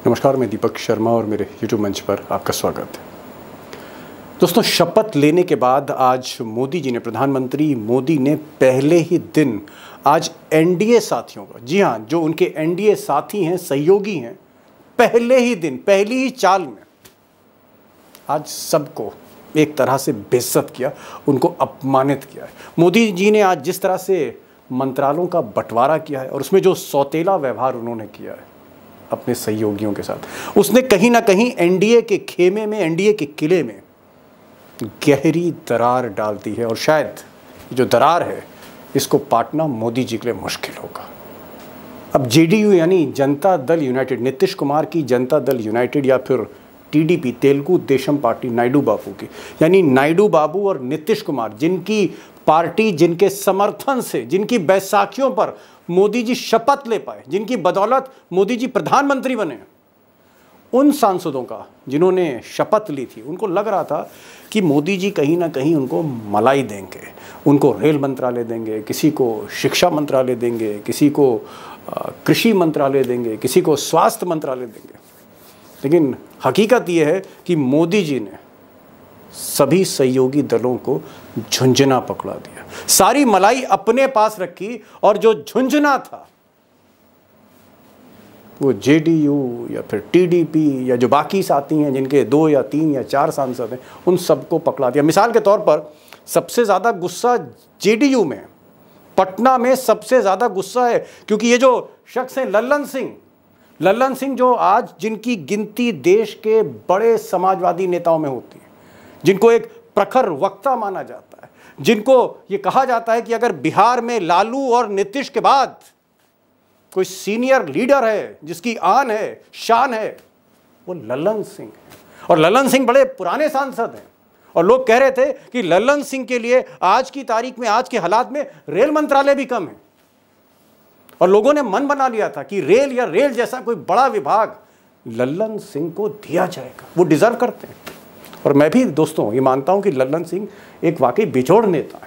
नमस्कार, मैं दीपक शर्मा और मेरे YouTube मंच पर आपका स्वागत है। दोस्तों, शपथ लेने के बाद आज मोदी जी ने, प्रधानमंत्री मोदी ने पहले ही दिन आज एनडीए साथियों का, जी हाँ, जो उनके एनडीए साथी हैं, सहयोगी हैं, पहले ही दिन, पहली ही चाल में आज सबको एक तरह से बेइज्जत किया, उनको अपमानित किया है। मोदी जी ने आज जिस तरह से मंत्रालयों का बंटवारा किया है और उसमें जो सौतेला व्यवहार उन्होंने किया है अपने सहयोगियों के साथ, उसने कहीं ना कहीं एनडीए के खेमे में, एनडीए के किले में गहरी दरार डाल दी है। और शायद जो दरार है इसको पाटना मोदी जी के लिए मुश्किल होगा। अब जेडीयू यानी जनता दल यूनाइटेड, नीतीश कुमार की जनता दल यूनाइटेड, या फिर टीडीपी, तेलुगु देशम पार्टी, नायडू बाबू की, यानी नायडू बाबू और नीतीश कुमार, जिनकी पार्टी, जिनके समर्थन से, जिनकी बैसाखियों पर मोदी जी शपथ ले पाए, जिनकी बदौलत मोदी जी प्रधानमंत्री बने, उन सांसदों का जिन्होंने शपथ ली थी, उनको लग रहा था कि मोदी जी कहीं ना कहीं उनको मलाई देंगे, उनको रेल मंत्रालय देंगे, किसी को शिक्षा मंत्रालय देंगे, किसी को कृषि मंत्रालय देंगे, किसी को स्वास्थ्य मंत्रालय देंगे। लेकिन हकीकत यह है कि मोदी जी ने सभी सहयोगी दलों को झुंझुना पकड़ा दिया, सारी मलाई अपने पास रखी, और जो झुंझुना था वो जेडीयू या फिर टीडीपी या जो बाकी साथी हैं, जिनके 2 या 3 या 4 सांसद हैं, उन सबको पकड़ा दिया। मिसाल के तौर पर सबसे ज़्यादा गुस्सा जेडीयू में, पटना में सबसे ज़्यादा गुस्सा है, क्योंकि ये जो शख्स हैं लल्लन सिंह, जो आज जिनकी गिनती देश के बड़े समाजवादी नेताओं में होती है, जिनको एक प्रखर वक्ता माना जाता है, जिनको ये कहा जाता है कि अगर बिहार में लालू और नीतीश के बाद कोई सीनियर लीडर है जिसकी आन है, शान है, वो लल्लन सिंह है। और लल्लन सिंह बड़े पुराने सांसद हैं, और लोग कह रहे थे कि लल्लन सिंह के लिए आज की तारीख में, आज के हालात में रेल मंत्रालय भी कम है। और लोगों ने मन बना लिया था कि रेल या रेल जैसा कोई बड़ा विभाग लल्लन सिंह को दिया जाएगा, वो डिजर्व करते हैं। और मैं भी दोस्तों ये मानता हूं कि लल्लन सिंह एक वाकई बेजोड़ नेता है।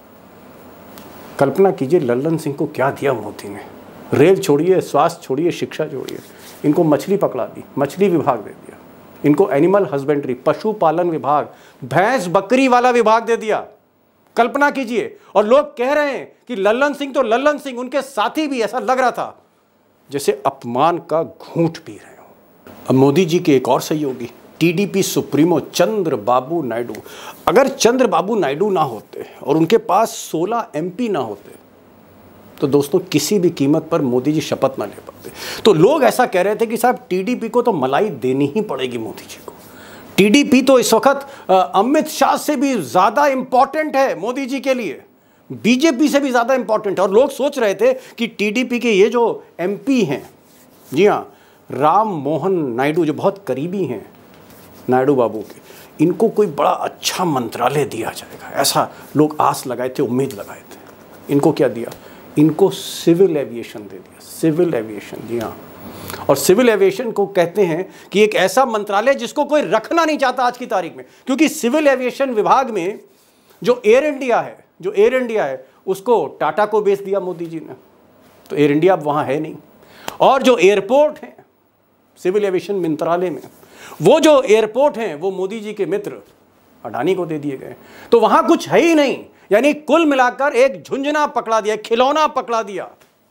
कल्पना कीजिए लल्लन सिंह को क्या दिया मोदी ने। रेल छोड़िए, स्वास्थ्य छोड़िए, शिक्षा छोड़िए, इनको मछली पकड़ा दी, मछली विभाग दे दिया, इनको एनिमल हस्बेंड्री, पशुपालन विभाग, भैंस बकरी वाला विभाग दे दिया। कल्पना कीजिए। और लोग कह रहे हैं कि लल्लन सिंह तो लल्लन सिंह, उनके साथी भी ऐसा लग रहा था जैसे अपमान का घूंट पी रहे हो। अब मोदी जी के एक और सहयोगी, टीडीपी सुप्रीमो चंद्रबाबू नायडू, अगर चंद्रबाबू नायडू ना होते और उनके पास 16 एमपी ना होते तो दोस्तों किसी भी कीमत पर मोदी जी शपथ ना ले पाते। तो लोग ऐसा कह रहे थे कि साहब टीडीपी को तो मलाई देनी ही पड़ेगी मोदी जी को। टीडीपी तो इस वक्त अमित शाह से भी ज़्यादा इंपॉर्टेंट है मोदी जी के लिए, बीजेपी से भी ज़्यादा इंपॉर्टेंट है। और लोग सोच रहे थे कि टीडीपी के ये जो एमपी हैं, जी हाँ, राम मोहन नायडू, जो बहुत करीबी हैं नायडू बाबू के, इनको कोई बड़ा अच्छा मंत्रालय दिया जाएगा, ऐसा लोग आस लगाए थे, उम्मीद लगाए थे। इनको क्या दिया? इनको सिविल एविएशन दे दिया, सिविल एविएशन, जी हाँ। और सिविल एविएशन को कहते हैं कि एक ऐसा मंत्रालय जिसको कोई रखना नहीं चाहता आज की तारीख में, क्योंकि सिविल एविएशन विभाग में जो एयर इंडिया है उसको टाटा को बेच दिया मोदी जी ने, तो एयर इंडिया अब वहाँ है नहीं। और जो एयरपोर्ट हैं सिविल एविएशन मंत्रालय में, वो जो एयरपोर्ट हैं वो मोदी जी के मित्र अडानी को दे दिए गए, तो वहां कुछ है ही नहीं। यानी कुल मिलाकर एक झुंझुना पकड़ा दिया, खिलौना पकड़ा दिया,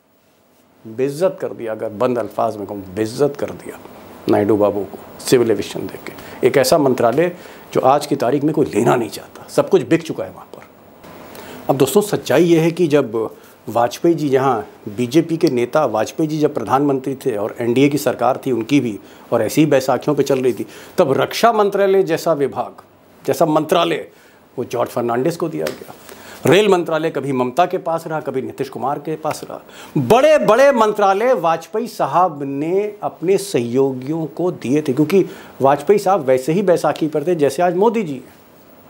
बेइज्जत कर दिया, अगर बंद अल्फाज में कहूं, बेइज्जत कर दिया नायडू बाबू को सिविल एविएशन देके। एक ऐसा मंत्रालय जो आज की तारीख में कोई लेना नहीं चाहता, सब कुछ बिक चुका है वहां पर। अब दोस्तों सच्चाई यह है कि जब वाजपेयी जी, यहाँ बीजेपी के नेता वाजपेयी जी जब प्रधानमंत्री थे और एनडीए की सरकार थी उनकी भी, और ऐसी ही बैसाखियों पे चल रही थी, तब रक्षा मंत्रालय जैसा विभाग, जैसा मंत्रालय, वो जॉर्ज फर्नांडिस को दिया गया। रेल मंत्रालय कभी ममता के पास रहा, कभी नीतीश कुमार के पास रहा। बड़े बड़े मंत्रालय वाजपेयी साहब ने अपने सहयोगियों को दिए थे, क्योंकि वाजपेयी साहब वैसे ही बैसाखी पर थे जैसे आज मोदी जी हैं।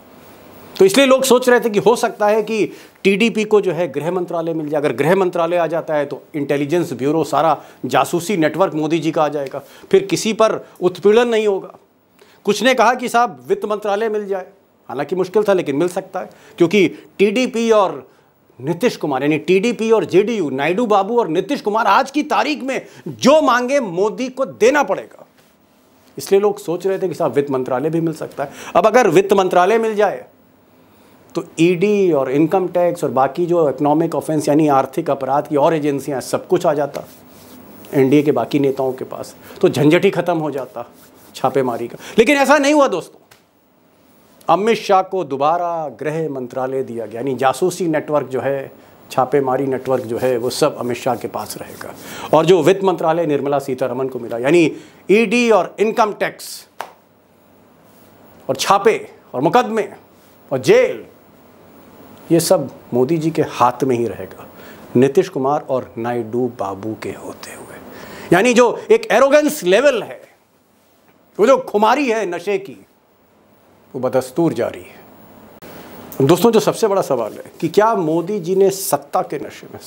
तो इसलिए लोग सोच रहे थे कि हो सकता है कि टीडीपी को जो है गृह मंत्रालय मिल जाए। अगर गृह मंत्रालय आ जाता है तो इंटेलिजेंस ब्यूरो, सारा जासूसी नेटवर्क मोदी जी का आ जाएगा, फिर किसी पर उत्पीड़न नहीं होगा। कुछ ने कहा कि साहब वित्त मंत्रालय मिल जाए, हालांकि मुश्किल था लेकिन मिल सकता है, क्योंकि टीडीपी और नीतीश कुमार यानी टीडीपी और जेडीयू, नायडू बाबू और नीतीश कुमार आज की तारीख में जो मांगे मोदी को देना पड़ेगा। इसलिए लोग सोच रहे थे कि साहब वित्त मंत्रालय भी मिल सकता है। अब अगर वित्त मंत्रालय मिल जाए तो ईडी और इनकम टैक्स और बाकी जो इकोनॉमिक ऑफेंस यानी आर्थिक अपराध की और एजेंसियां, सब कुछ आ जाता एनडीए के बाकी नेताओं के पास, तो झंझट ही खत्म हो जाता छापेमारी का। लेकिन ऐसा नहीं हुआ दोस्तों। अमित शाह को दोबारा गृह मंत्रालय दिया गया, यानी जासूसी नेटवर्क जो है, छापेमारी नेटवर्क जो है, वो सब अमित शाह के पास रहेगा। और जो वित्त मंत्रालय निर्मला सीतारमण को मिला, यानी ईडी और इनकम टैक्स और छापे और मुकदमे और जेल, ये सब मोदी जी के हाथ में ही रहेगा, नीतीश कुमार और नायडू बाबू के होते हुए। यानी जो एक एरोगेंस लेवल है, वो जो खुमारी है नशे की, वो बदस्तूर जारी है। दोस्तों, जो सबसे बड़ा सवाल है कि क्या मोदी जी ने सत्ता के नशे में,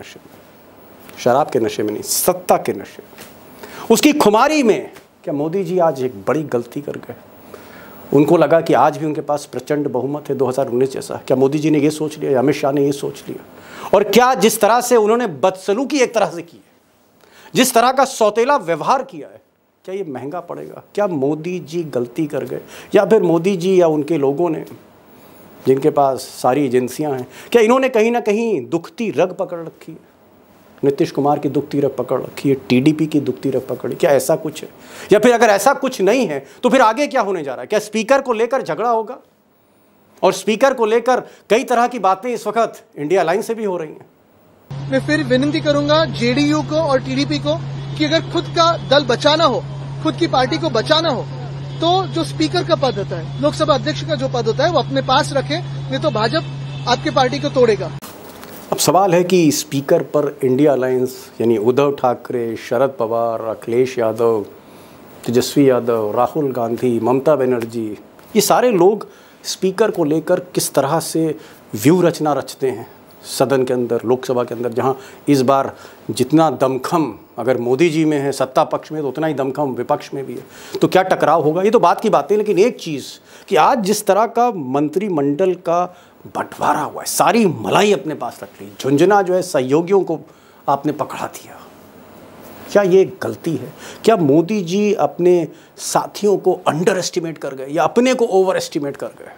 शराब के नशे में नहीं, सत्ता के नशे में, उसकी खुमारी में, क्या मोदी जी आज एक बड़ी गलती कर गए? उनको लगा कि आज भी उनके पास प्रचंड बहुमत है 2019 जैसा। क्या मोदी जी ने ये सोच लिया या अमित शाह ने ये सोच लिया? और क्या जिस तरह से उन्होंने बदसलूकी एक तरह से की है, जिस तरह का सौतेला व्यवहार किया है, क्या ये महंगा पड़ेगा? क्या मोदी जी गलती कर गए, या फिर मोदी जी या उनके लोगों ने, जिनके पास सारी एजेंसियां हैं, क्या इन्होंने कहीं ना कहीं दुखती रग पकड़ रखी है? नीतीश कुमार की दुखती रग पकड़ रखी है, टीडीपी की दुखती रग पकड़ी, क्या ऐसा कुछ है? या फिर अगर ऐसा कुछ नहीं है तो फिर आगे क्या होने जा रहा है? क्या स्पीकर को लेकर झगड़ा होगा? और स्पीकर को लेकर कई तरह की बातें इस वक्त इंडिया अलायंस से भी हो रही हैं। मैं फिर विनती करूंगा जेडीयू को और टीडीपी को कि अगर खुद का दल बचाना हो, खुद की पार्टी को बचाना हो, तो जो स्पीकर का पद होता है, लोकसभा अध्यक्ष का जो पद होता है, वो अपने पास रखें, नहीं तो भाजपा आपकी पार्टी को तोड़ेगा। अब सवाल है कि स्पीकर पर इंडिया अलायंस यानी उद्धव ठाकरे, शरद पवार, अखिलेश यादव, तेजस्वी यादव, राहुल गांधी, ममता बनर्जी, ये सारे लोग स्पीकर को लेकर किस तरह से व्यू रचना रचते हैं सदन के अंदर, लोकसभा के अंदर, जहां इस बार जितना दमखम अगर मोदी जी में है सत्ता पक्ष में, तो उतना ही दमखम विपक्ष में भी है। तो क्या टकराव होगा, ये तो बात की बात है। लेकिन एक चीज़ कि आज जिस तरह का मंत्रिमंडल का बंटवारा हुआ है, सारी मलाई अपने पास रख ली, झुंझुना जो है सहयोगियों को आपने पकड़ा दिया, क्या ये गलती है? क्या मोदी जी अपने साथियों को अंडर एस्टिमेट कर गए या अपने को ओवर एस्टिमेट कर गए?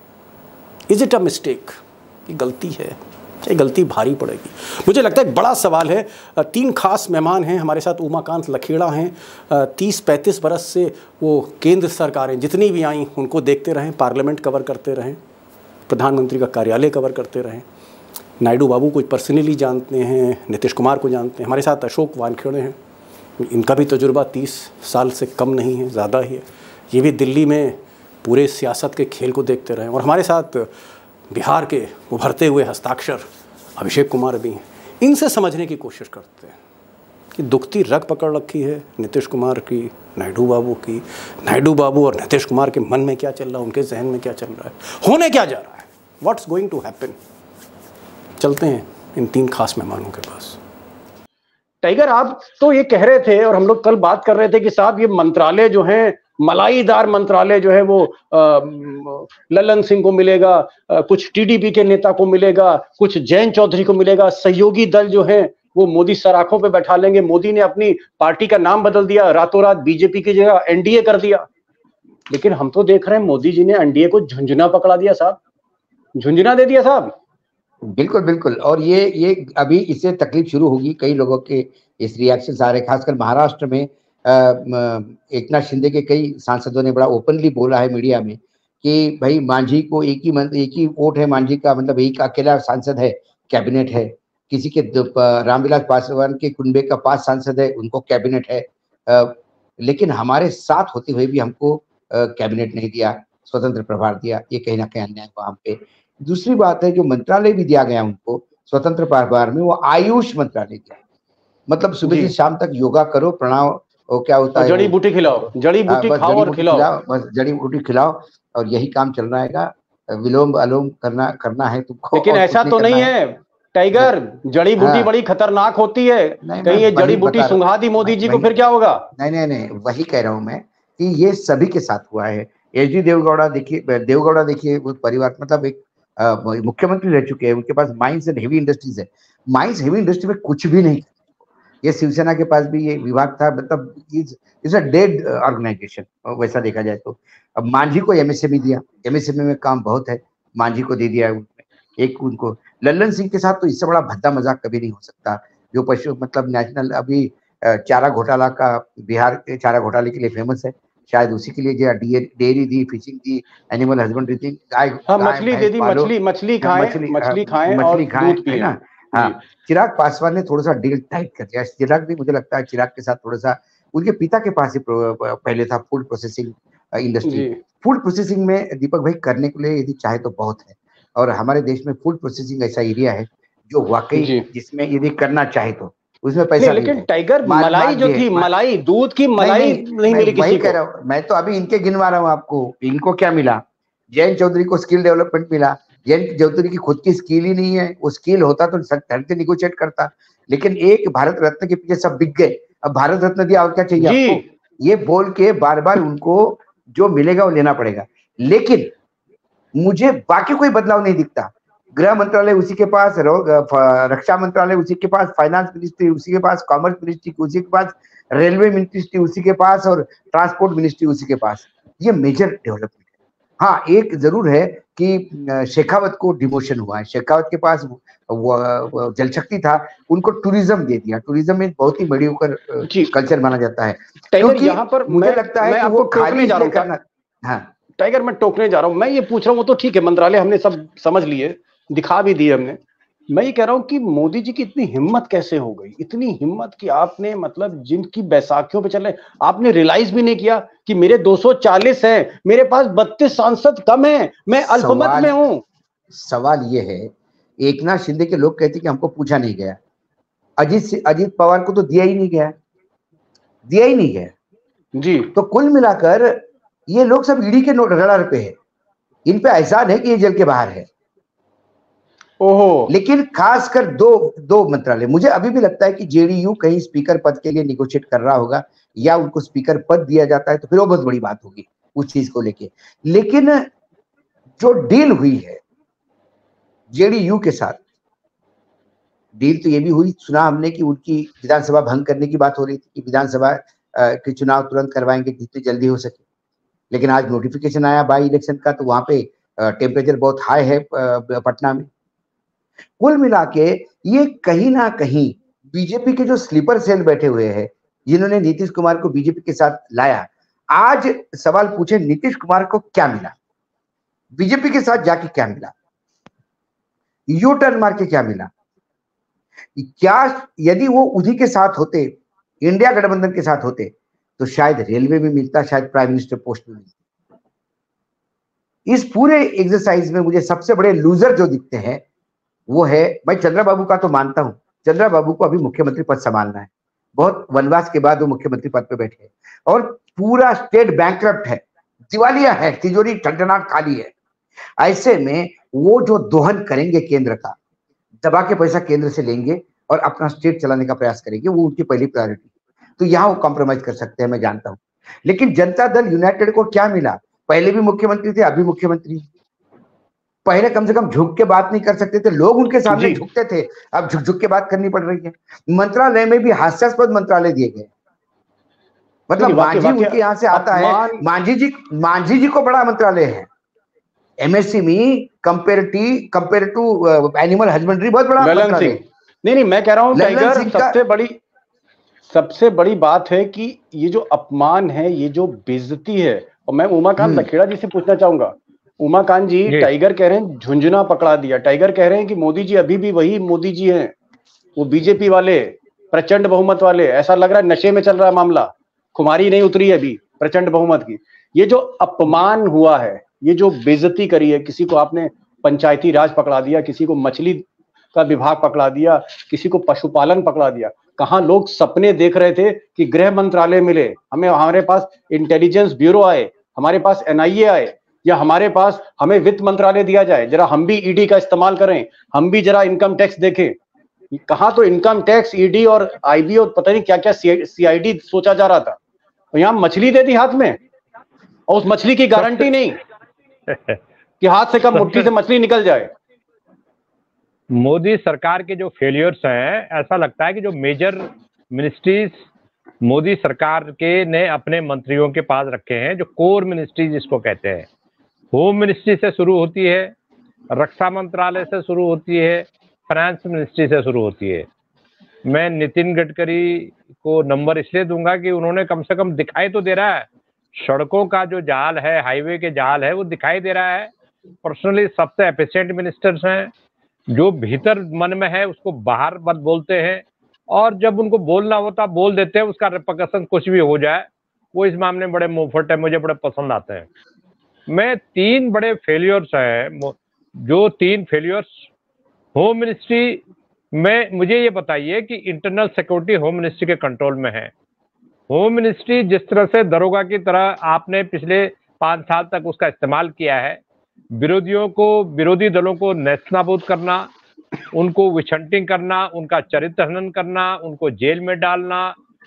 Is it a mistake? ये गलती है, ये गलती भारी पड़ेगी। मुझे लगता है एक बड़ा सवाल है। 3 खास मेहमान हैं हमारे साथ। उमाकांत लखेड़ा हैं, 30-35 बरस से वो केंद्र सरकारें जितनी भी आई उनको देखते रहें, पार्लियामेंट कवर करते रहें, प्रधानमंत्री का कार्यालय कवर करते रहें। नायडू बाबू को पर्सनली जानते हैं, नीतीश कुमार को जानते हैं। हमारे साथ अशोक वानखेड़े हैं, इनका भी तजुर्बा 30 साल से कम नहीं है, ज़्यादा ही है। ये भी दिल्ली में पूरे सियासत के खेल को देखते रहे। और हमारे साथ बिहार के उभरते हुए हस्ताक्षर अभिषेक कुमार भी हैं। इनसे समझने की कोशिश करते हैं कि दुखती रग पकड़ रखी है नीतीश कुमार की, नायडू बाबू की। नायडू बाबू और नीतीश कुमार के मन में क्या चल रहा है, उनके जहन में क्या चल रहा है, होने क्या जा रहा है, व्हाट्स गोइंग टू हैपन। चलते हैं इन 3 खास मेहमानों के पास। टाइगर, आप तो ये कह रहे थे और हम लोग कल बात कर रहे थे कि साहब ये मंत्रालय जो है, मलाईदार मंत्रालय जो है, वो ललन सिंह को मिलेगा, कुछ टीडीपी के नेता को मिलेगा, कुछ जयंत चौधरी को मिलेगा, सहयोगी दल जो है वो मोदी सराखों पे बैठा लेंगे। मोदी ने अपनी पार्टी का नाम बदल दिया, रातों रात बीजेपी की जगह एनडीए कर दिया। लेकिन हम तो देख रहे हैं मोदी जी ने एनडीए को झुंझुना पकड़ा दिया साहब, झुंझुना दे दिया साहब। बिल्कुल बिल्कुल। और ये अभी इससे तकलीफ शुरू होगी। कई लोगों के इस रिएक्शन आ रहे, खासकर महाराष्ट्र में एकनाथ शिंदे के कई सांसदों ने बड़ा ओपनली बोला है मीडिया में कि भाई मांझी को एक ही वोट है, मांझी का मतलब एक अकेला सांसद है, कैबिनेट है। किसी के रामविलास पासवान के कुनबे का 5 सांसद है, उनको कैबिनेट है, लेकिन हमारे साथ होते हुए भी हमको कैबिनेट नहीं दिया, स्वतंत्र प्रभार दिया। ये कहीं ना कहीं अन्याय हुआ हम पे। दूसरी बात है, जो मंत्रालय भी दिया गया उनको स्वतंत्र प्रभार में, वो आयुष मंत्रालय दिया, मतलब सुबह से शाम तक योगा करो, प्राणायाम, क्या होता है, जड़ी बूटी खिलाओ, जड़ी बूटी खाओ और खिलाओ, बस जड़ी बूटी खिलाओ, और यही काम चल रहेगा। विलोम अलोम करना है तुमको। लेकिन ऐसा तो नहीं है टाइगर, जड़ी बूटी बड़ी खतरनाक होती है, कहीं ये जड़ी बूटी सुंघा दी मोदी जी को, फिर क्या होगा? नहीं, वही कह रहा हूं मैं कि ये सभी के साथ हुआ है। एच.डी. देवगौड़ा देखिए, वो परिवार मतलब एक मुख्यमंत्री रह चुके हैं, उनके पास माइंस एंड हेवी इंडस्ट्रीज है। माइंस हेवी इंडस्ट्री में कुछ भी नहीं, ये शिवसेना के पास भी ये विभाग था, मतलब इज अ डेड ऑर्गेनाइजेशन वैसा देखा जाए तो। अब मांझी को एमएसएमई दिया, एमएसएमई में काम बहुत है, मांझी को दे दिया है उनमें। एक उनको लल्लन सिंह के साथ तो इससे बड़ा भद्दा मजाक कभी नहीं हो सकता, जो पशु मतलब नेशनल अभी चारा घोटाला का, बिहार के चारा घोटाले के लिए फेमस है, शायद उसी के लिए जो डेयरी दी, फिशिंग दी, एनिमल हस्बेंड्री दी, गाय हाँ, गाय मछली दे भैंस दी, पालो, मछली खाएं, मछली खाएं और मछली खाएं, दूध है पिएं। ना। हाँ, चिराग पासवान ने थोड़ा सा डील टाइट कर दिया। चिराग भी, मुझे लगता है चिराग के साथ थोड़ा सा, उनके पिता के पास ही पहले था फूड प्रोसेसिंग इंडस्ट्री। जी फूड प्रोसेसिंग में दीपक भाई करने के लिए यदि चाहे तो बहुत है, और हमारे देश में फूड प्रोसेसिंग ऐसा एरिया है जो वाकई जी। जिसमें यदि करना चाहे तो उसमें नहीं, पैसा भी लेकिन है, टाइगर माल मलाई जो भी है, थी, मलाई, दूध की नहीं मलाई नहीं, नहीं मैं मिली वही किसी कह को। रहा हूँ, मैं तो अभी इनके गिनवा रहा हूँ आपको, इनको क्या मिला। जयंत चौधरी को स्किल डेवलपमेंट मिला। जयंत चौधरी की खुद की स्किल ही नहीं है, वो स्किल होता तो धड़ से निगोशिएट करता, लेकिन एक भारत रत्न के पीछे सब बिक गए। अब भारत रत्न दिया और क्या चाहिए जी आपको, ये बोल के बार बार उनको जो मिलेगा वो लेना पड़ेगा। लेकिन मुझे बाकी कोई बदलाव नहीं दिखता। गृह मंत्रालय उसी के पास, रक्षा मंत्रालय उसी के पास, फाइनेंस मिनिस्ट्री उसी के पास, कॉमर्स मिनिस्ट्री उसी के पास, रेलवे मिनिस्ट्री उसी के पास, और ट्रांसपोर्ट मिनिस्ट्री उसी के पास। ये मेजर डेवलपमेंट है। हाँ, एक जरूर है कि शेखावत को डिमोशन हुआ है। शेखावत के पास वो जल शक्ति था, उनको टूरिज्म दे दिया। टूरिज्म में बहुत ही मीडियोकर जी। कल्चर माना जाता है, टाइगर, क्योंकि यहाँ पर मुझे लगता है मैं कि आपको वो टोकने खाली जा रहा इसलिए हूँ। करना। हाँ टाइगर, मैं टोकने जा रहा हूँ, मैं ये पूछ रहा हूँ, वो तो ठीक है, मंत्रालय हमने सब समझ लिए, दिखा भी दिए हमने। मैं ये कह रहा हूँ कि मोदी जी की इतनी हिम्मत कैसे हो गई, इतनी हिम्मत कि आपने मतलब जिनकी बैसाखियों पे चल रहे, आपने रियलाइज भी नहीं किया कि मेरे 240 हैं, मेरे पास 32 सांसद कम हैं, मैं अल्पमत में हूं। सवाल ये है, एकनाथ शिंदे के लोग कहते कि हमको पूछा नहीं गया, अजीत पवार को तो दिया ही नहीं गया, दिया ही नहीं गया। जी। तो कुल मिलाकर ये लोग सब ईडी के रडार पे है, इन पे एहसान है कि ये जेल के बाहर है। ओहो। लेकिन खासकर दो मंत्रालय, मुझे अभी भी लगता है कि जेडीयू कहीं स्पीकर पद के लिए निगोशिएट कर रहा होगा, या उनको स्पीकर पद दिया जाता है तो फिर वो बहुत बड़ी बात होगी उस चीज को लेके। लेकिन जो डील हुई है जेडीयू के साथ, डील तो ये भी हुई, सुना हमने कि उनकी विधानसभा भंग करने की बात हो रही थी कि विधानसभा के चुनाव तुरंत करवाएंगे जितनी जल्दी हो सके। लेकिन आज नोटिफिकेशन आया बाई इलेक्शन का, तो वहां पे टेम्परेचर बहुत हाई है पटना में। कुल मिला के ये कहीं ना कहीं बीजेपी के जो स्लीपर सेल बैठे हुए हैं, जिन्होंने नीतीश कुमार को बीजेपी के साथ लाया, आज सवाल पूछे नीतीश कुमार को क्या मिला, बीजेपी के साथ जाके क्या मिला, यू टर्न मार के क्या मिला। क्या यदि वो उन्हीं के साथ होते, इंडिया गठबंधन के साथ होते, तो शायद रेलवे में मिलता, शायद प्राइम मिनिस्टर पोस्ट में मिलता। इस पूरे एक्सरसाइज में मुझे सबसे बड़े लूजर जो दिखते हैं वो है, मैं चंद्रबाबू का तो मानता हूं, चंद्रबाबू को अभी मुख्यमंत्री पद संभालना है, बहुत वनवास के बाद वो मुख्यमंत्री पद पे बैठे हैं, और पूरा स्टेट बैंकरप्ट है, दिवालिया है, तिजोरी टंटनाट खाली है। ऐसे में वो जो दोहन करेंगे केंद्र का, दबा के पैसा केंद्र से लेंगे और अपना स्टेट चलाने का प्रयास करेंगे, वो उनकी पहली प्रायोरिटी। तो यहां वो कॉम्प्रोमाइज कर सकते हैं, मैं जानता हूं। लेकिन जनता दल यूनाइटेड को क्या मिला, पहले भी मुख्यमंत्री थे, अभी मुख्यमंत्री। पहले कम से कम झुक के बात नहीं कर सकते थे, लोग उनके सामने झुकते थे, अब झुक झुक के बात करनी पड़ रही है। मंत्रालय में भी हास्यास्पद मंत्रालय दिए गए, मतलब मांझी उनके यहाँ से आता है, मांझी जी को बड़ा मंत्रालय है, MSME compare to animal husbandry बहुत बड़ा मंत्रालय। नहीं, मैं कह रहा हूँ टाइगर, सबसे बड़ी बात है कि ये जो अपमान है, ये जो बेइज्जती है, और मैं उमाकांत लखेड़ा जी से पूछना चाहूंगा। उमाकांत जी, टाइगर कह रहे हैं झुंझुना पकड़ा दिया, टाइगर कह रहे हैं कि मोदी जी अभी भी वही मोदी जी हैं, वो बीजेपी वाले, प्रचंड बहुमत वाले। ऐसा लग रहा है नशे में चल रहा है मामला, खुमारी नहीं उतरी है अभी प्रचंड बहुमत की। ये जो अपमान हुआ है, ये जो बेइज्जती करी है, किसी को आपने पंचायती राज पकड़ा दिया, किसी को मछली का विभाग पकड़ा दिया, किसी को पशुपालन पकड़ा दिया। कहां लोग सपने देख रहे थे कि गृह मंत्रालय मिले हमें, हमारे पास इंटेलिजेंस ब्यूरो आए, हमारे पास एनआईए आए, या हमारे पास हमें वित्त मंत्रालय दिया जाए, जरा हम भी ईडी का इस्तेमाल करें, हम भी जरा इनकम टैक्स देखें। कहां तो इनकम टैक्स, ईडी और आईबी और पता नहीं क्या क्या सीआईडी सोचा जा रहा था, और यहां मछली दे दी हाथ में, और उस मछली की गारंटी नहीं कि हाथ से कम मुट्ठी से मछली निकल जाए। मोदी सरकार के जो फेलियर्स हैं, ऐसा लगता है कि जो मेजर मिनिस्ट्रीज मोदी सरकार के ने अपने मंत्रियों के पास रखे हैं, जो कोर मिनिस्ट्री जिसको कहते हैं। होम मिनिस्ट्री से शुरू होती है, रक्षा मंत्रालय से शुरू होती है, फाइनेंस मिनिस्ट्री से शुरू होती है। मैं नितिन गडकरी को नंबर इसलिए दूंगा कि उन्होंने कम से कम दिखाई तो दे रहा है, सड़कों का जो जाल है, हाईवे के जाल है, वो दिखाई दे रहा है। पर्सनली सबसे एफिशिएंट मिनिस्टर्स हैं, जो भीतर मन में है उसको बाहर मत बोलते हैं, और जब उनको बोलना होता बोल देते हैं, उसका रिपरकशन कुछ भी हो जाए। वो इस मामले में बड़े मुंहफट है, मुझे बड़े पसंद आते हैं। मैं 3 बड़े फेलियर्स हैं, जो 3 फेलियर्स होम मिनिस्ट्री में, मुझे ये बताइए कि इंटरनल सिक्योरिटी होम मिनिस्ट्री के कंट्रोल में है। होम मिनिस्ट्री जिस तरह से दरोगा की तरह आपने पिछले 5 साल तक उसका इस्तेमाल किया है, विरोधी दलों को नेस्तनाबूद करना, उनको विछंटिंग करना, उनका चरित्र हनन करना, उनको जेल में डालना,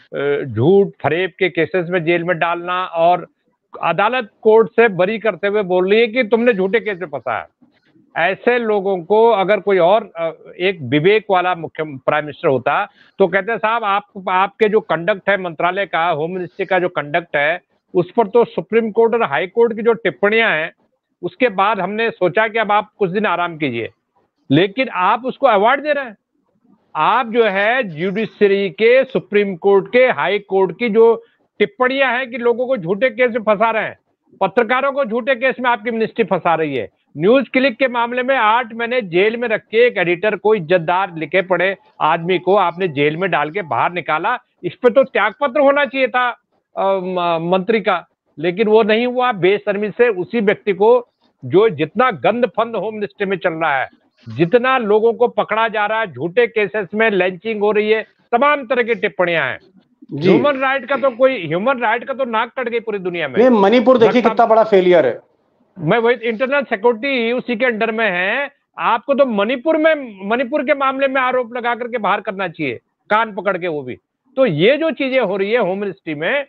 झूठ फरेब के केसेस में जेल में डालना, और अदालत कोर्ट से बरी करते हुए बोल रही है कि तुमने झूठे केस में फंसा है। ऐसे लोगों को अगर कोई और एक विवेक वाला मुख्य प्राइम मिनिस्टर होता तो कहते साहब आपके जो कंडक्ट है मंत्रालय का, होम मिनिस्ट्री का जो कंडक्ट है, उस पर तो सुप्रीम कोर्ट और हाई कोर्ट की जो टिप्पणियां हैं, उसके बाद हमने सोचा कि अब आप कुछ दिन आराम कीजिए, लेकिन आप उसको अवॉर्ड दे रहे हैं। आप जो है जुडिशरी के, सुप्रीम कोर्ट के, हाई कोर्ट की जो टिप्पणियां हैं कि लोगों को झूठे केस में फंसा रहे हैं, पत्रकारों को झूठे केस में आपकी मिनिस्ट्री फंसा रही है। न्यूज क्लिक के मामले में 8 महीने जेल में रख के एक एडिटर को, इज्जतदार लिखे पड़े आदमी को आपने जेल में डाल के बाहर निकाला। इस पे तो त्यागपत्र होना चाहिए था मंत्री का, लेकिन वो नहीं हुआ। बेशर्मी से उसी व्यक्ति को, जो जितना गंद फंद होम मिनिस्ट्री में चल रहा है, जितना लोगों को पकड़ा जा रहा है, झूठे केसेस में लैंचिंग हो रही है, तमाम तरह की टिप्पणियां हैं। ह्यूमन राइट का तो नाक कट गई पूरी दुनिया में। मणिपुर देखिए कितना बड़ा फेलियर है। मैं वही, इंटरनल सिक्योरिटी उसी के अंडर में है। आपको तो मणिपुर के मामले में आरोप लगा करके बाहर करना चाहिए, कान पकड़ के, वो भी। तो ये जो चीजें हो रही है होम मिनिस्ट्री में,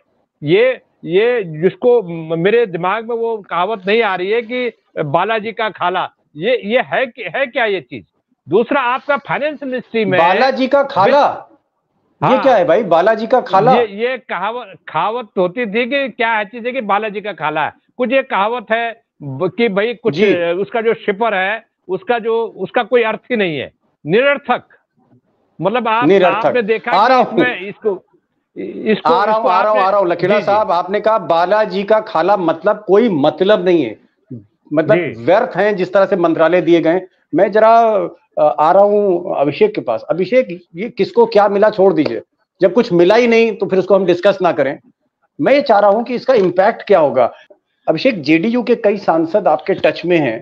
ये जिसको मेरे दिमाग में वो कहावत नहीं आ रही है कि बालाजी का खाला, ये है क्या ये चीज। दूसरा, आपका फाइनेंस मिनिस्ट्री में बालाजी का खाला, ये क्या है भाई? बालाजी का खाला, ये कहावत होती थी कि क्या है चीज है कि बालाजी का खाला है। कुछ ये कहावत है कि भाई कुछ उसका जो शिपर है, उसका कोई अर्थ ही नहीं है, निरर्थक। मतलब आपने देखा कि इसको आ रहा हूं लकीला साहब, आपने कहा बालाजी का खाला, मतलब कोई मतलब नहीं है, मतलब व्यर्थ हैं जिस तरह से मंत्रालय दिए गए। मैं जरा आ रहा हूं अभिषेक के पास। अभिषेक, ये किसको क्या मिला छोड़ दीजिए, जब कुछ मिला ही नहीं तो फिर उसको हम डिस्कस ना करें। मैं ये चाह रहा हूं कि इसका इम्पैक्ट क्या होगा। अभिषेक, जेडीयू के कई सांसद आपके टच में हैं,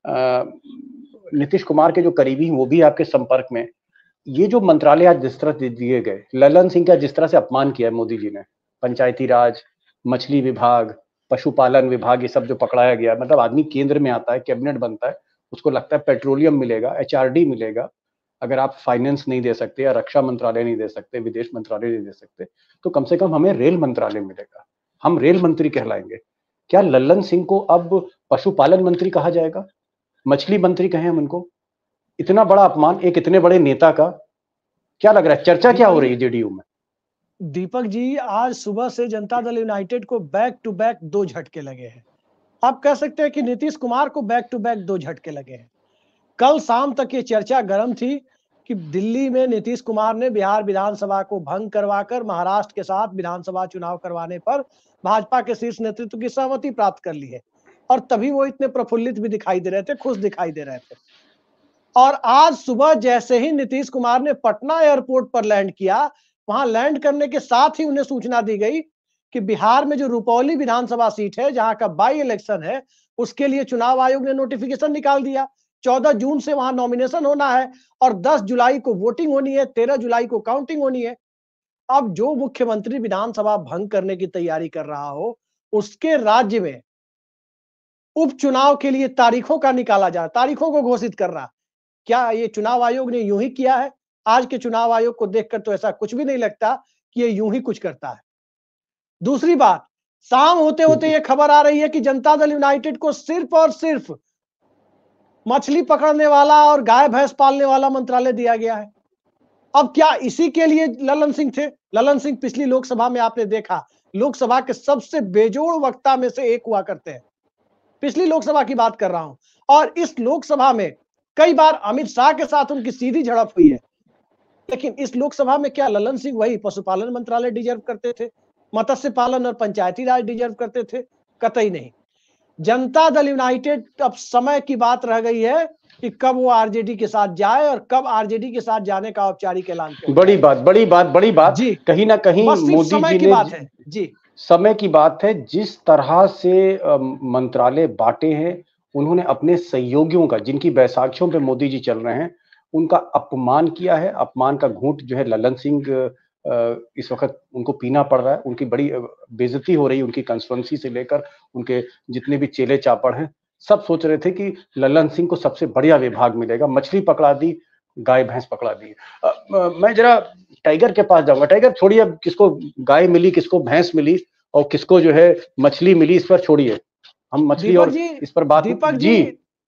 नीतीश कुमार के जो करीबी हैं वो भी आपके संपर्क में। ये जो मंत्रालय आज जिस तरह दिए गए, ललन सिंह का जिस तरह से अपमान किया है मोदी जी ने, पंचायती राज, मछली विभाग, पशुपालन विभाग, ये सब जो पकड़ाया गया, मतलब आदमी केंद्र में आता है, कैबिनेट बनता है, उसको लगता है पेट्रोलियम मिलेगा, एचआरडी मिलेगा। अगर आप फाइनेंस नहीं दे सकते, या रक्षा मंत्रालय नहीं दे सकते, विदेश मंत्रालय नहीं दे सकते, तो कम से कम हमें रेल मंत्रालय मिलेगा, हम रेल मंत्री कहलाएंगे। क्या लल्लन सिंह को अब पशुपालन मंत्री कहा जाएगा, मछली मंत्री कहें हम उनको? इतना बड़ा अपमान एक इतने बड़े नेता का। क्या लग रहा है, चर्चा क्या हो रही है जेडीयू में? दीपक जी, आज सुबह से जनता दल यूनाइटेड को बैक टू बैक 2 झटके लगे हैं। आप कह सकते हैं कि नीतीश कुमार को बैक टू बैक 2 झटके लगे हैं। कल शाम तक ये चर्चा गर्म थी कि दिल्ली में नीतीश कुमार ने बिहार विधानसभा को भंग करवाकर महाराष्ट्र के साथ विधानसभा चुनाव करवाने पर भाजपा के शीर्ष नेतृत्व की सहमति प्राप्त कर ली है, और तभी वो इतने प्रफुल्लित भी दिखाई दे रहे थे, खुश दिखाई दे रहे थे। और आज सुबह जैसे ही नीतीश कुमार ने पटना एयरपोर्ट पर लैंड किया, वहां लैंड करने के साथ ही उन्हें सूचना दी गई कि बिहार में जो रुपौली विधानसभा सीट है, जहां का बाई इलेक्शन है, उसके लिए चुनाव आयोग ने नोटिफिकेशन निकाल दिया। 14 जून से वहां नॉमिनेशन होना है और 10 जुलाई को वोटिंग होनी है, 13 जुलाई को काउंटिंग होनी है। अब जो मुख्यमंत्री विधानसभा भंग करने की तैयारी कर रहा हो, उसके राज्य में उपचुनाव के लिए तारीखों का निकाला जा, तारीखों को घोषित कर रहा। क्या ये चुनाव आयोग ने यूं ही किया है? आज के चुनाव आयोग को देखकर तो ऐसा कुछ भी नहीं लगता कि ये यूं ही कुछ करता है। दूसरी बात, शाम होते होते ये खबर आ रही है कि जनता दल यूनाइटेड को सिर्फ और सिर्फ मछली पकड़ने वाला और गाय भैंस पालने वाला मंत्रालय दिया गया है। अब क्या इसी के लिए ललन सिंह थे? ललन सिंह पिछली लोकसभा में आपने देखा, लोकसभा के सबसे बेजोड़ वक्ता में से एक हुआ करते हैं। पिछली लोकसभा की बात कर रहा हूं। और इस लोकसभा में कई बार अमित शाह के साथ उनकी सीधी झड़प हुई है, लेकिन इस लोकसभा में क्या ललन सिंह वही पशुपालन मंत्रालय डिजर्व करते थे? मत्स्य पालन और पंचायती राज डिजर्व करते थे? कतई नहीं। जनता दल यूनाइटेड अब समय की बात रह गई है कि कब वो आरजेडी के साथ जाए और कब आरजेडी के साथ जाने का औपचारिक ऐलान करे। बड़ी बात जी, कहीं ना कहीं मोदी समय जी की बात है जी, समय की बात है। जिस तरह से मंत्रालय बांटे हैं, उन्होंने अपने सहयोगियों का, जिनकी बैसाखियों पे मोदी जी चल रहे हैं, उनका अपमान किया है। अपमान का घूंट जो है ललन सिंह इस वक्त उनको पीना पड़ रहा है। उनकी बड़ी बेइज्जती हो रही है। उनकी कंस्टिट्यूएंसी से लेकर उनके जितने भी चेले चापड़ हैं, सब सोच रहे थे कि ललन सिंह को सबसे बढ़िया विभाग मिलेगा। मछली पकड़ा दी, गाय भैंस पकड़ा दी। मैं जरा टाइगर के पास जाऊंगा। टाइगर छोड़िए, अब किसको गाय मिली, किसको भैंस मिली और किसको जो है मछली मिली, इस पर छोड़िए, हम मछली और इस पर बात। दीपक जी,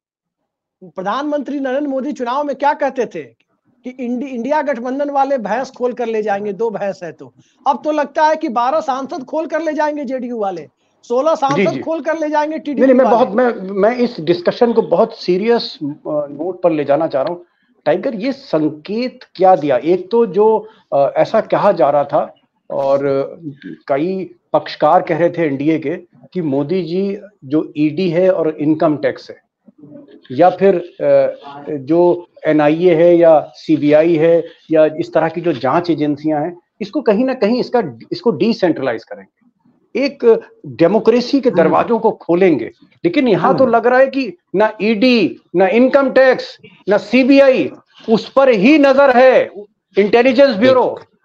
प्रधानमंत्री नरेंद्र मोदी चुनाव में क्या कहते थे कि इंडिया गठबंधन वाले भैंस खोल कर ले जाएंगे, 2 भैंस है तो। अब तो लगता है कि 12 सांसद खोल कर ले जाएंगे जेडीयू वाले, 16 सांसद खोल कर ले जाएंगे टीडीपी वाले। मैं इस डिस्कशन को बहुत सीरियस नोट पर ले जाना चाह रहा हूँ। टाइगर, ये संकेत क्या दिया? एक तो जो ऐसा कहा जा रहा था और कई पक्षकार कह रहे थे एनडीए के कि मोदी जी जो ईडी है और इनकम टैक्स है, या फिर जो एनआईए है या सीबीआई है या इस तरह की जो जांच एजेंसियां हैं, इसको कहीं ना कहीं इसको डिसेंट्रलाइज करेंगे, एक डेमोक्रेसी के दरवाजों को खोलेंगे। लेकिन यहां तो लग रहा है कि ना ईडी, ना इनकम टैक्स, ना सीबीआई, उस पर ही नजर है इंटेलिजेंस ब्यूरो।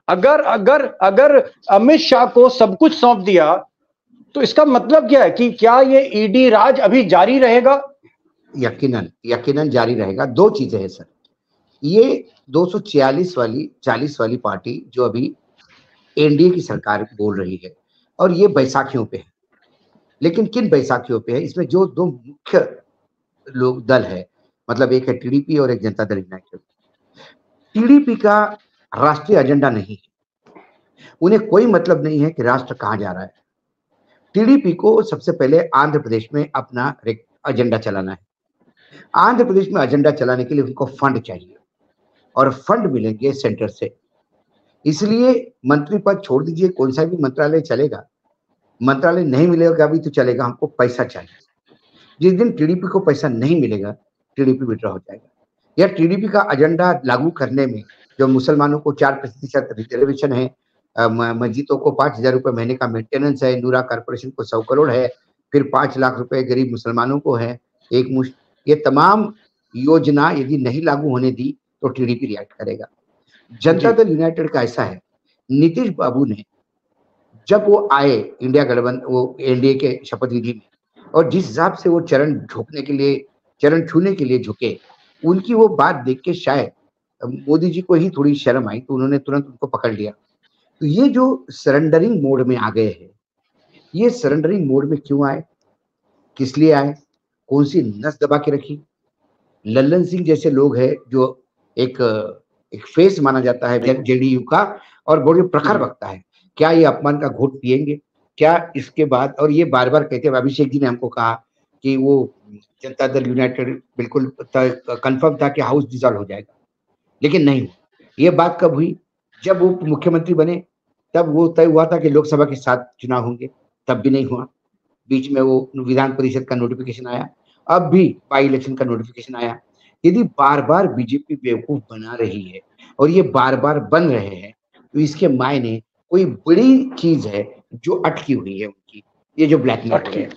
अगर अमित शाह को सब कुछ सौंप दिया तो इसका मतलब क्या है कि क्या ये ईडी राज अभी जारी रहेगा? यकीनन जारी रहेगा। 2 चीजें हैं सर। ये 240 वाली पार्टी जो अभी एनडीए की सरकार बोल रही है, और ये बैसाखियों पे है। लेकिन किन बैसाखियों पे है? इसमें जो 2 मुख्य लोग दल है, मतलब एक है टीडीपी और एक जनता दल यूनाइटेड। टीडीपी का राष्ट्रीय एजेंडा नहीं है, उन्हें कोई मतलब नहीं है कि राष्ट्र कहां जा रहा है। टीडीपी को सबसे पहले आंध्र प्रदेश में अपना एजेंडा चलाना है। आंध्र प्रदेश में एजेंडा चलाने के लिए उनको फंड चाहिए, और फंड मिलेंगे सेंटर से। इसलिए मंत्री पद छोड़ दीजिए, कौन सा भी मंत्रालय चलेगा, मंत्रालय नहीं मिलेगा अभी तो चलेगा, हमको पैसा चाहिए। जिस दिन टीडीपी को पैसा नहीं मिलेगा, टीडीपी विड्रॉ हो जाएगा। या टीडीपी का एजेंडा लागू करने में जो मुसलमानों को 4% रिजर्वेशन है, मस्जिदों को 5,000 रुपए महीने का मेंटेनेंस है, नूरा कॉर्पोरेशन को 100 करोड़ है, फिर 5 लाख रुपए गरीब मुसलमानों को है एक मुश्त, ये तमाम योजना यदि नहीं लागू होने दी तो टीडीपी रिएक्ट करेगा। जनता दल यूनाइटेड का ऐसा है, नीतीश बाबू ने जब वो आए इंडिया गठबंधन, वो एनडीए के शपथ विधि में, और जिस हिसाब से वो चरण छूने के लिए झुके, उनकी वो बात देख के शायद मोदी जी को ही थोड़ी शर्म आई, तो उन्होंने तुरंत उनको पकड़ लिया। तो ये जो सरेंडरिंग मोड में आ गए हैं, ये सरेंडरिंग मोड में क्यों आए, किस लिए आए, कौन सी नस दबा के रखी? लल्लन सिंह जैसे लोग हैं जो एक फेस माना जाता है जेडीयू का, और बहुत प्रखर वक्ता है, क्या ये अपमान का घूंट पिएंगे? क्या इसके बाद, और ये बार बार कहते हैं, अभिषेक जी ने हमको कहा कि वो जनता दल यूनाइटेड बिल्कुल कंफर्म था कि हाउस डिसॉल्व हो जाएगा, लेकिन नहीं हुआ। ये बात कब हुई? जब वो मुख्यमंत्री बने, तब वो तय हुआ था कि लोकसभा के 7 चुनाव होंगे, तब भी नहीं हुआ। बीच में वो विधान परिषद का नोटिफिकेशन आया, अब भी बाई इलेक्शन का नोटिफिकेशन आया। यदि बार बार बीजेपी बेवकूफ बना रही है और ये बार बार बन रहे हैं, तो इसके मायने कोई बड़ी चीज है जो अटकी हुई है उनकी, ये जो ब्लैकमेल है।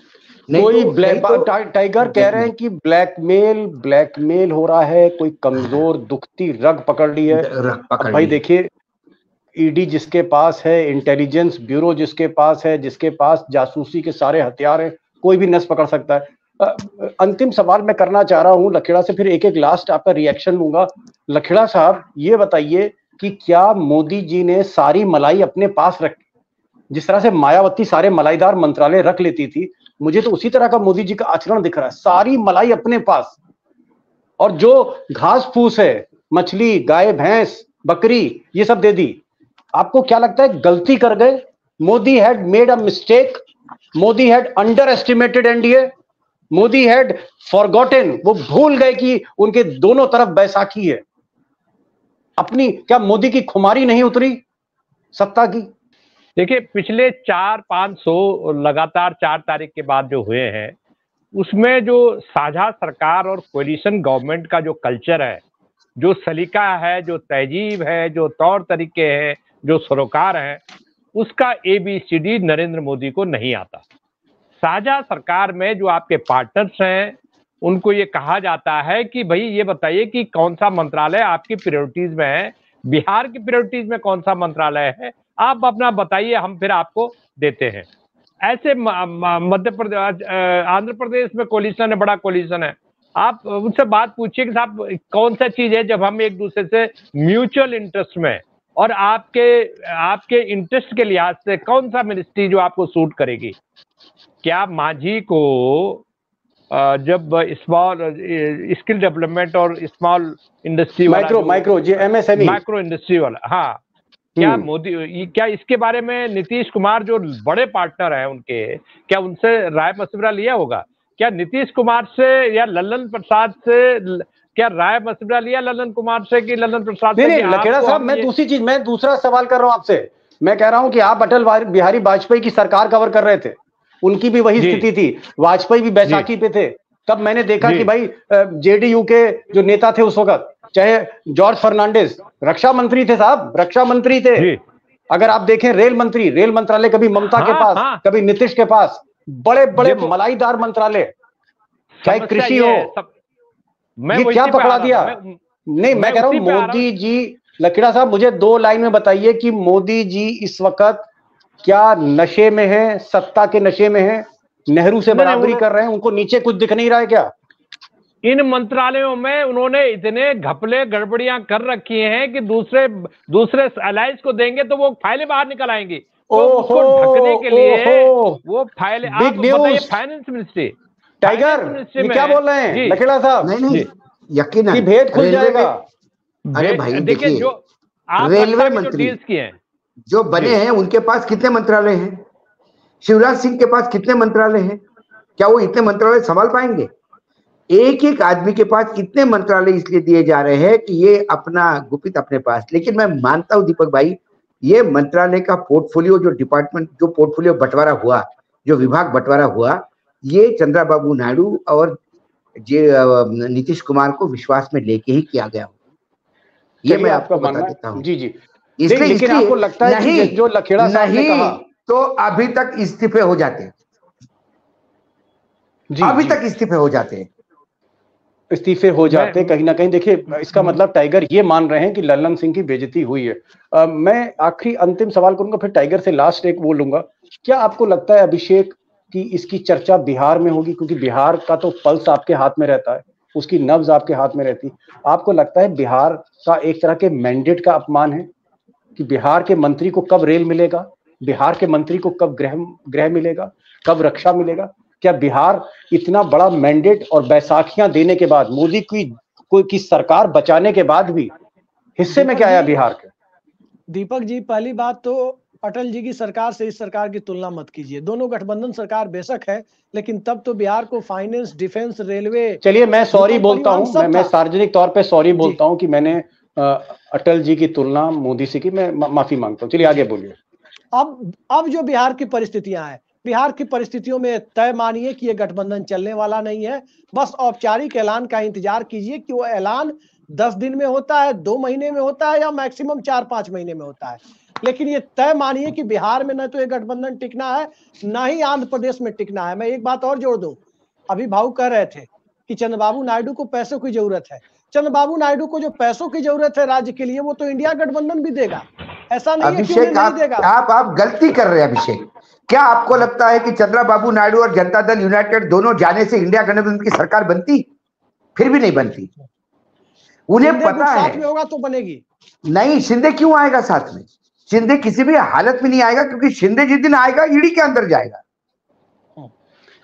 कोई टाइगर कह रहे हैं कि ब्लैकमेल हो रहा है, कोई कमजोर दुखती रग पकड़ ली है। भाई देखिए, ईडी जिसके पास है, इंटेलिजेंस ब्यूरो जिसके पास है, जिसके पास जासूसी के सारे हथियार हैं, कोई भी नस पकड़ सकता है। अंतिम सवाल मैं करना चाह रहा हूं लखेड़ा से, फिर एक लास्ट आपका रिएक्शन लूंगा। लखेड़ा साहब, ये बताइए कि क्या मोदी जी ने सारी मलाई अपने पास रखी? जिस तरह से मायावती सारे मलाईदार मंत्रालय रख लेती थी, मुझे तो उसी तरह का मोदी जी का आचरण दिख रहा है। सारी मलाई अपने पास, और जो घास फूस है, मछली, गाय, भैंस, बकरी, ये सब दे दी। आपको क्या लगता है गलती कर गए? Modi had made a mistake, Modi had underestimated NDA, Modi had forgotten, वो भूल गए कि उनके दोनों तरफ बैसाखी है। अपनी क्या मोदी की खुमारी नहीं उतरी सत्ता की? देखिए, पिछले 400-500 लगातार 4 तारीख के बाद जो हुए हैं, उसमें जो साझा सरकार और कोलिशन गवर्नमेंट का जो कल्चर है, जो सलीका है, जो तहजीब है, जो तौर तरीके हैं, जो सरोकार है, उसका ABCD नरेंद्र मोदी को नहीं आता। साझा सरकार में जो आपके पार्टनर्स हैं, उनको ये कहा जाता है कि भाई ये बताइए कि कौन सा मंत्रालय आपकी प्रायोरिटीज में है, बिहार की प्रायोरिटीज में कौन सा मंत्रालय है, आप अपना बताइए, हम फिर आपको देते हैं। ऐसे मध्य प्रदेश, आंध्र प्रदेश में कोलिशन है, बड़ा कोलिशन है। आप उनसे बात पूछिए कि साहब कौन सा चीज है जब हम एक दूसरे से म्यूचुअल इंटरेस्ट में, और आपके इंटरेस्ट के लिहाज से कौन सा मिनिस्ट्री जो आपको सूट करेगी? क्या मांझी को जब स्मॉल स्किल डेवलपमेंट और स्मॉल इंडस्ट्री वाला माइक्रो MSME माइक्रो इंडस्ट्री वाला, हाँ, क्या मोदी, क्या इसके बारे में नीतीश कुमार जो बड़े पार्टनर हैं उनके, क्या उनसे राय मशविरा लिया होगा? क्या नीतीश कुमार से या ललन प्रसाद से क्या राय मशविरा लिया ललन कुमार से कि ललन प्रसाद से? नहीं, लखेड़ा साहब, मैं दूसरा सवाल कर रहा हूं आपसे। मैं कह रहा हूं कि आप अटल बिहारी वाजपेयी की सरकार कवर कर रहे थे, उनकी भी वही स्थिति थी, वाजपेयी भी बैसाखी पे थे। तब मैंने देखा कि भाई JDU के जो नेता थे उस वक्त, चाहे जॉर्ज फर्नांडिस रक्षा मंत्री थे साहब, रक्षा मंत्री थे। अगर आप देखें रेल मंत्रालय कभी ममता के पास, कभी नीतीश के पास, बड़े बड़े मलाईदार मंत्रालय, चाहे कृषि हो, ये क्या पकड़ा दिया? नहीं, मैं कह रहा हूं मोदी जी, लखेड़ा साहब मुझे 2 लाइन में बताइए कि मोदी जी इस वक्त क्या नशे में है, सत्ता के नशे में है, नेहरू से बराबरी कर रहे हैं, उनको नीचे कुछ दिख नहीं रहा है क्या? इन मंत्रालयों में उन्होंने इतने घपले गड़बड़ियां कर रखी हैं कि दूसरे अलायंस को देंगे तो वो फाइलें बाहर निकल आएंगी, तो उसको ढकने के लिए वो फाइलें। आप बताइए, फाइनेंस मिनिस्ट्री, टाइगर ये क्या बोल रहे हैं लखेड़ा साहब? नहीं, यकीनन भेद खुल जाएगा। अरे भाई देखिए, जो रेलवे मंत्री जो बने हैं उनके पास कितने मंत्रालय हैं? शिवराज सिंह के पास कितने मंत्रालय हैं? क्या वो इतने मंत्रालय संभाल पाएंगे? एक एक आदमी के पास इतने मंत्रालय इसलिए दिए जा रहे हैं कि ये अपना गुपित अपने पास। लेकिन मैं मानता हूं दीपक भाई, ये मंत्रालय का पोर्टफोलियो, जो डिपार्टमेंट, जो पोर्टफोलियो बंटवारा हुआ, जो विभाग बंटवारा हुआ, ये चंद्रबाबू नायडू और नीतीश कुमार को विश्वास में लेके ही किया गया। ये मैं आपको बता देता हूँ। जी। इसलिए आपको लगता है कि जो लखेड़ा साहब ने कहा, तो अभी तक इस्तीफे हो जाते हैं, अभी तक इस्तीफे हो जाते हैं, कहीं ना कहीं। देखिए, इसका मतलब टाइगर ये मान रहे हैं कि लल्लन सिंह की बेइज्जती हुई है। मैं आखिरी अंतिम सवाल करूंगा, फिर टाइगर से लास्ट एक बोलूंगा। क्या आपको लगता है अभिषेक कि इसकी चर्चा बिहार में होगी? क्योंकि बिहार का तो पल्स आपके हाथ में रहता है, उसकी नब्ज आपके हाथ में रहती। आपको लगता है बिहार का एक तरह के मैंडेट का अपमान है कि बिहार के मंत्री को कब रेल मिलेगा, बिहार के मंत्री को कब गृह मिलेगा, कब रक्षा मिलेगा? क्या बिहार इतना बड़ा मैंडेट और बैसाखियां देने के बाद, मोदी की सरकार बचाने के बाद भी हिस्से में क्या आया बिहार के? दीपक जी, पहली बात तो अटल जी की सरकार से इस सरकार की तुलना मत कीजिए। दोनों गठबंधन सरकार बेशक है, लेकिन तब तो बिहार को फाइनेंस, डिफेंस, रेलवे, चलिए मैं सॉरी बोलता हूं, मैं सार्वजनिक तौर पे सॉरी बोलता हूं कि मैंने अटल जी की तुलना मोदी से की। मैं माफी मांगता हूं। चलिए आगे बोलिए। अब जो बिहार की परिस्थितियां हैं, बिहार की परिस्थितियों में तय मानिए कि ये गठबंधन चलने वाला नहीं है। बस औपचारिक ऐलान का इंतजार कीजिए कि वो ऐलान 10 दिन में होता है, 2 महीने में होता है, या मैक्सिमम 4-5 महीने में होता है। लेकिन ये तय मानिए कि बिहार में न तो ये गठबंधन टिकना है, ना ही आंध्र प्रदेश में टिकना है। मैं एक बात और जोड़ दूं, अभी भाऊ कह रहे थे कि चंद्रबाबू नायडू को पैसों की जरूरत है। चंद्रबाबू नायडू को जो पैसों की जरूरत है राज्य के लिए, वो तो इंडिया गठबंधन भी देगा। ऐसा नहीं है कि उन्हें नहीं देगा। आप गलती कर रहे हैं अभिषेक। क्या आपको लगता है कि चंद्रबाबू नायडू और जनता दल यूनाइटेड दोनों जाने से इंडिया गठबंधन की सरकार बनती? फिर भी नहीं बनती। उन्हें पता है साथ में होगा तो बनेगी। नहीं, शिंदे क्यों आएगा साथ में? शिंदे किसी भी हालत में नहीं आएगा, क्योंकि शिंदे जिस दिन आएगा ईडी के अंदर जाएगा।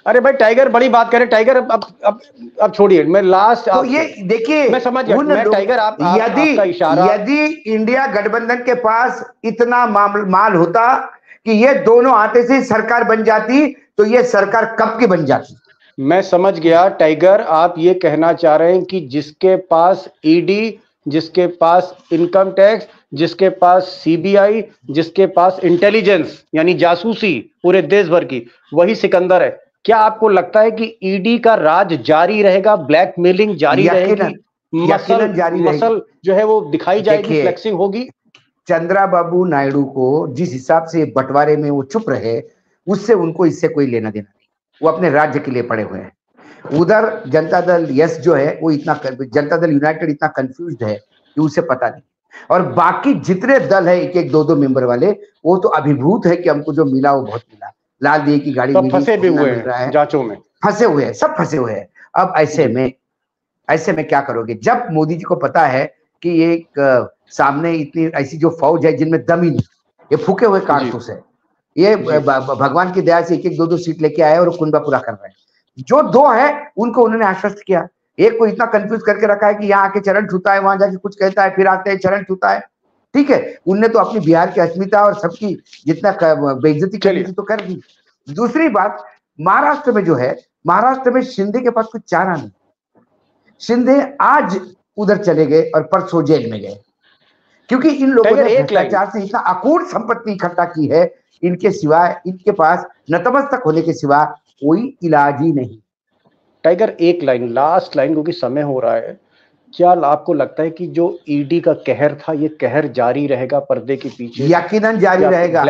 अरे भाई टाइगर बड़ी बात करे, टाइगर अब छोड़िए, मैं लास्ट तो ये देखिए, मैं समझ गया, मैं टाइगर आपका इशारा, यदि इंडिया गठबंधन के पास इतना माल होता कि ये दोनों आते से सरकार बन जाती, तो ये सरकार कब की बन जाती। मैं समझ गया टाइगर, आप ये कहना चाह रहे हैं कि जिसके पास ईडी, जिसके पास इनकम टैक्स, जिसके पास सीबीआई, जिसके पास इंटेलिजेंस यानी जासूसी पूरे देश भर की, वही सिकंदर है। क्या आपको लगता है कि ईडी का राज जारी रहेगा, ब्लैकमेलिंग जारी रहेगी, मसल जो है वो दिखाई जाएगी, फ्लेक्सिंग होगी? चंद्रबाबू नायडू को जिस हिसाब से बंटवारे में वो चुप रहे, उससे उनको इससे कोई लेना देना नहीं, वो अपने राज्य के लिए पड़े हुए हैं। उधर जनता दल यस जो है वो इतना, जनता दल यूनाइटेड इतना कंफ्यूज्ड है कि उसे पता नहीं, और बाकी जितने दल है एक एक दो दो मेंबर वाले, वो तो अभिभूत है कि हमको जो मिला वो बहुत मिला, लाल दिए की गाड़ी मिली, फंसे भी हुए हैं जांचों में, फंसे हुए हैं, सब फंसे हुए हैं। अब ऐसे में क्या करोगे जब मोदी जी को पता है कि एक सामने इतनी ऐसी जो फौज है जिनमें दम ही नहीं, ये फूके हुए कारतूस है, ये भगवान की दया से एक एक दो दो सीट लेके आए और कुनबा पूरा कर रहे हैं। जो दो है उनको उन्होंने आश्वस्त किया, एक को इतना कंफ्यूज करके रखा है कि यहाँ आके चरण छूता है, वहां जाके कुछ कहता है, फिर आते हैं चरण छूता है। ठीक है, उनने तो अपनी बिहार की अस्मिता और सबकी जितना बेइज्जती करनी थी तो कर दी। दूसरी बात, महाराष्ट्र में जो है, महाराष्ट्र में शिंदे के पास कुछ चारा नहीं, शिंदे आज उधर चले गए और परसों जेल में गए, क्योंकि इन लोगों ने भ्रष्टाचार से इतना अकूट संपत्ति इकट्ठा की है, इनके सिवाय, इनके पास नतमस्तक होने के सिवा कोई इलाज ही नहीं। टाइगर एक लाइन, लास्ट लाइन, क्योंकि समय हो रहा है, क्या आपको लगता है कि जो ईडी का कहर था ये कहर जारी रहेगा पर्दे के पीछे? यकीनन जारी रहेगा।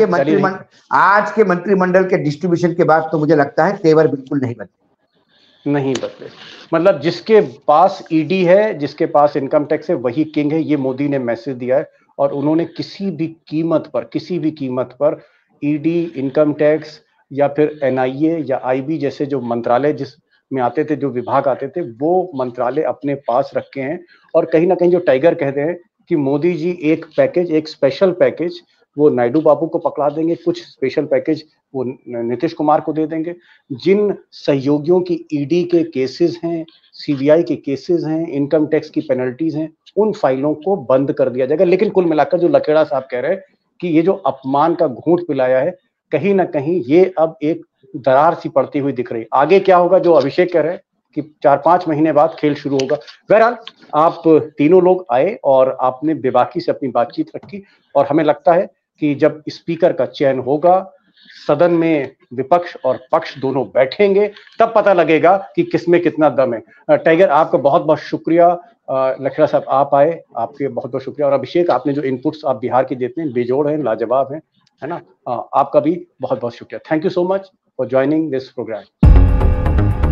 आज के मंत्रिमंडल के डिस्ट्रीब्यूशन के बाद तो मुझे लगता है तेवर बिल्कुल नहीं बदले। मतलब जिसके पास ईडी है, जिसके पास इनकम टैक्स है, वही किंग है, ये मोदी ने मैसेज दिया है। और उन्होंने किसी भी कीमत पर ईडी, इनकम टैक्स या फिर एनआईए या आईबी जैसे जो मंत्रालय जिसमें आते थे, जो विभाग आते थे, वो मंत्रालय अपने पास रखे हैं। और कहीं ना कहीं जो टाइगर कहते हैं कि मोदी जी एक स्पेशल पैकेज वो नायडू बाबू को पकड़ा देंगे, कुछ स्पेशल पैकेज वो नीतीश कुमार को दे देंगे। जिन सहयोगियों की ईडी के केसेस हैं, सीबीआई के केसेस हैं, इनकम टैक्स की पेनल्टीज हैं, उन फाइलों को बंद कर दिया जाएगा। लेकिन कुल मिलाकर जो लखेड़ा साहब कह रहे हैं कि ये जो अपमान का घूंट पिलाया है, कहीं ना कहीं ये अब एक दरार सी पड़ती हुई दिख रही है। आगे क्या होगा, जो अभिषेक कह रहे हैं कि 4-5 महीने बाद खेल शुरू होगा। बहरहाल आप तीनों लोग आए और आपने बेबाकी से अपनी बातचीत रखी, और हमें लगता है कि जब स्पीकर का चयन होगा, सदन में विपक्ष और पक्ष दोनों बैठेंगे, तब पता लगेगा कि किसमें कितना दम है। टाइगर आपका बहुत बहुत शुक्रिया, लखेड़ा साहब आप आए, आपके बहुत बहुत शुक्रिया। और अभिषेक, आपने जो इनपुट्स आप बिहार की देते हैं बेजोड़ हैं, लाजवाब हैं, है ना। आपका भी बहुत बहुत शुक्रिया। Thank you so much for joining this programme.